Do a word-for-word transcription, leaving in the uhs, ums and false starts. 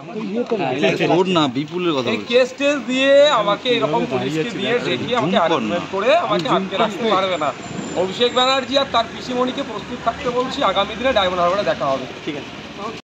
না বিপুলের কথা কেস টেস দিয়ে আমাকে এরকম পুলিশকে দিয়ে দেখিয়ে আমাকে আর্গুমেন্ট করে আমাকে আটকে রাখতে পারবে না। অভিষেক ব্যানার্জি আর তার পিসিমণিকে প্রস্তুত থাকতে বলছি, আগামী দিনে ডায়মন্ড হারবারে দেখা হবে। ঠিক আছে।